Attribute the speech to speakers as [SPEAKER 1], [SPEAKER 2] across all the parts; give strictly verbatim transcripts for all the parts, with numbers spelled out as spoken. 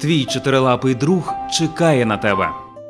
[SPEAKER 1] Твій чотирилапий друг чекає на тебе.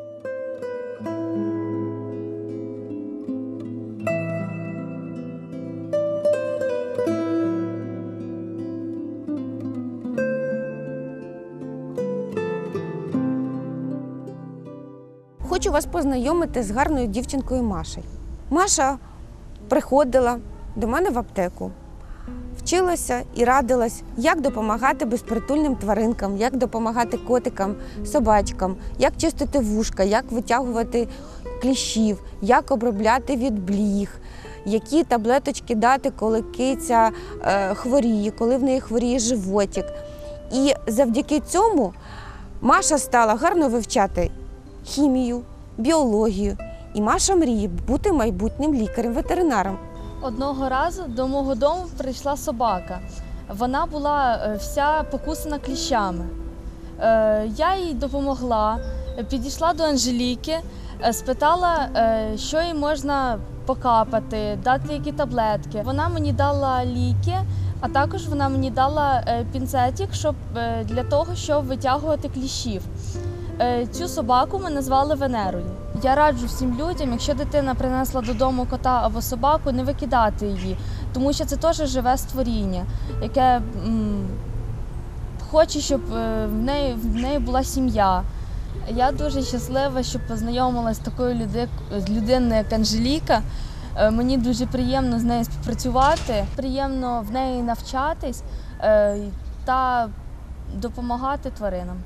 [SPEAKER 2] Хочу вас познайомити з гарною дівчинкою Машею. Маша приходила до мене в аптеку, вчилася і радилась, як допомагати безпритульним тваринкам, як допомагати котикам, собачкам, як чистити вушка, як витягувати кліщів, як обробляти від бліг, які таблеточки дати, коли киця е, хворіє, коли в неї хворіє животик. І завдяки цьому Маша стала гарно вивчати хімію, біологію. І Маша мріє бути майбутнім лікарем-ветеринаром.
[SPEAKER 3] Одного разу до мого дому прийшла собака. Вона була вся покусана кліщами. Я їй допомогла, підійшла до Анжеліки, спитала, що їй можна покапати, дати які таблетки. Вона мені дала ліки, а також вона мені дала пінцетик щоб, для того, щоб витягувати кліщів. Цю собаку ми назвали Венерою. Я раджу всім людям, якщо дитина принесла додому кота або собаку, не викидати її, тому що це теж живе створіння, яке м, хоче, щоб в неї, в неї була сім'я. Я дуже щаслива, що познайомилася з такою люди, людиною, як Анжеліка. Мені дуже приємно з нею співпрацювати, приємно в неї навчатись та допомагати тваринам.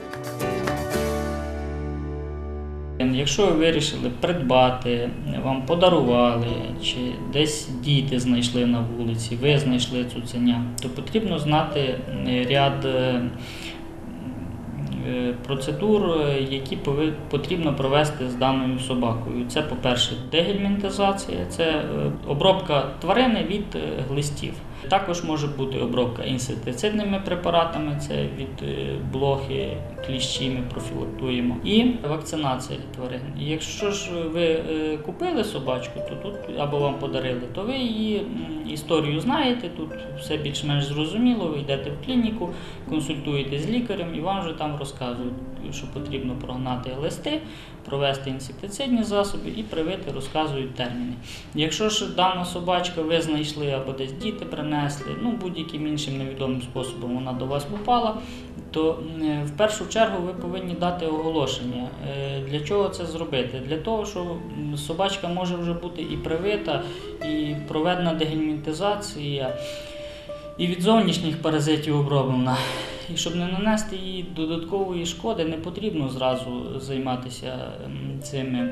[SPEAKER 4] Якщо ви вирішили придбати, вам подарували, чи десь діти знайшли на вулиці, ви знайшли цуценя, то потрібно знати ряд процедур, які потрібно провести з даною собакою. Це, по-перше, дегельмінтизація, це обробка тварини від глистів. Також може бути обробка інсектицидними препаратами, це від блохи, кліщі ми профілактуємо. І вакцинація тварин. Якщо ж ви купили собачку, то тут або вам подарили, то ви її історію знаєте, тут все більш-менш зрозуміло, ви йдете в клініку, консультуєте з лікарем і вам вже там розказують, що потрібно прогнати листи, провести інсектицидні засоби і привити, розказують терміни. Якщо ж дана собачка ви знайшли або десь діти принесли, ну будь-яким іншим невідомим способом вона до вас попала, то в першу чергу ви повинні дати оголошення. Для чого це зробити? Для того, що собачка може вже бути і привита, і проведена дегельмінтизація, і від зовнішніх паразитів оброблена. І щоб не нанести їй додаткової шкоди, не потрібно зразу займатися цими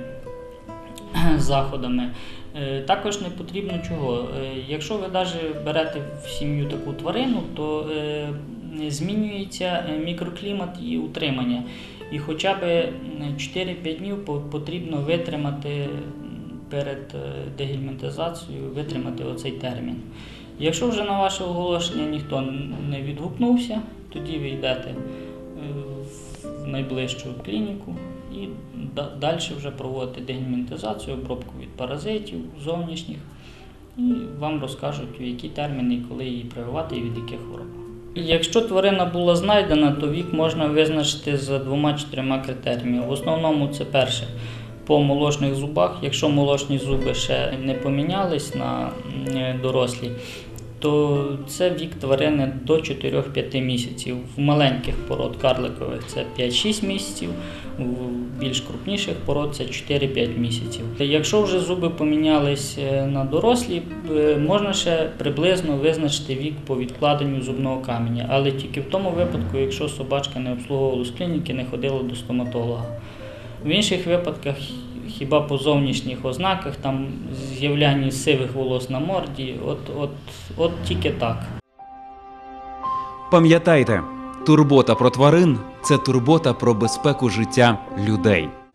[SPEAKER 4] заходами. Також не потрібно чого. Якщо ви навіть берете в сім'ю таку тварину, то змінюється мікроклімат і утримання. І хоча б чотири-п'ять днів потрібно витримати перед дегельмінтизацією, витримати оцей термін. Якщо вже на ваше оголошення ніхто не відгукнувся, тоді ви йдете в найближчу клініку і далі вже проводите дегельмінтизацію, обробку від паразитів зовнішніх, і вам розкажуть, в які терміни і коли її прививати і від яких хвороб. Якщо тварина була знайдена, то вік можна визначити за двома-чотирма критеріями. В основному це перше – по молочних зубах. Якщо молочні зуби ще не помінялись на дорослі, то це вік тварини до чотирьох-п'яти місяців. В маленьких пород карликових це п'ять-шість місяців, в більш крупніших пород це чотири-п'ять місяців. Якщо вже зуби помінялись на дорослі, можна ще приблизно визначити вік по відкладенню зубного каменя, але тільки в тому випадку, якщо собачка не обслуговувалась в клініці, не ходила до стоматолога. В інших випадках хіба по зовнішніх ознаках, там з'являння сивих волос на морді, от, от, от тільки так.
[SPEAKER 1] Пам'ятайте, турбота про тварин – це турбота про безпеку життя людей.